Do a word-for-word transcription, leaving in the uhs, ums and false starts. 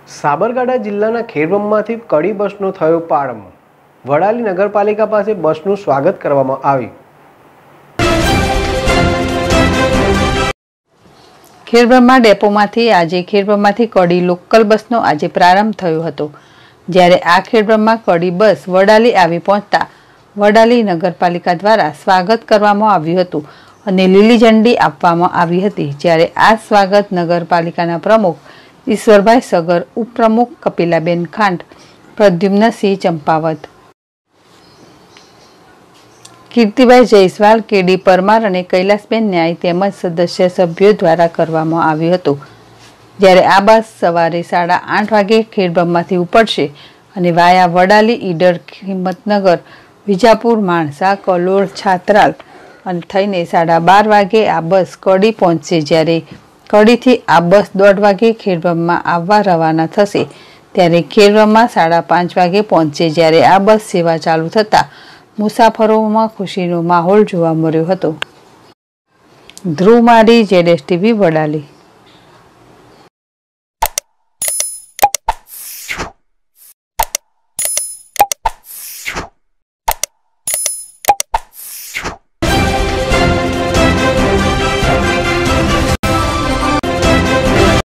સાબરકાંઠા જિલ્લાના ખેડબ્રહ્માથી કડી બસનો થયો પ્રારંભ। વડાલી નગરપાલિકા પાસે બસનું સ્વાગત કરવામાં આવ્યું। ખેડબ્રહ્મા ડેપોમાંથી આજે ખેડબ્રહ્માથી કડી લોકલ બસનો આજે પ્રારંભ થયો હતો, જ્યારે આ ખેડબ્રહ્મા કડી બસ વડાલી આવી પહોંચતા વડાલી નગરપાલિકા દ્વારા સ્વાગત કરવામાં આવ્યું હતું અને લીલી ઝંડી આપવામાં આવી હતી। જ્યારે આ સ્વાગત નગરપાલિકાના પ્રમુખ ઈશ્વરભાઈ સગર, ઉપપ્રમુખ કપિલાબેન ખાંટ, પ્રદ્યુમ્નસિંહ ચંપાવત, કીર્તિભાઈ જયસ્વાલ, કેડી પરમાર અને કૈલાસબેન ન્યાય તેમજ સદસ્ય સભ્યો દ્વારા કરવામાં આવ્યું હતું। જ્યારે આ બસ સવારે સાડા આઠ વાગે ખેડબ્રહ્માથી ઉપડશે અને વાયા વડાલી, ઈડર, હિંમતનગર, વિજાપુર, માણસા, કલોલ, છાત્રાલ અને થઈને સાડા બાર વાગે આ બસ કડી પહોંચશે। જ્યારે કડીથી આ બસ દોઢ વાગે ખેડબ્રહ્મા આવવા રવાના થશે, ત્યારે ખેડબ્રહ્મા સાડા પાંચ વાગે પહોંચશે। જ્યારે આ બસ સેવા ચાલુ થતાં મુસાફરોમાં ખુશીનો માહોલ જોવા મળ્યો હતો। ધ્રુવ મારી, જેડેશ ટીવી, વડાલી।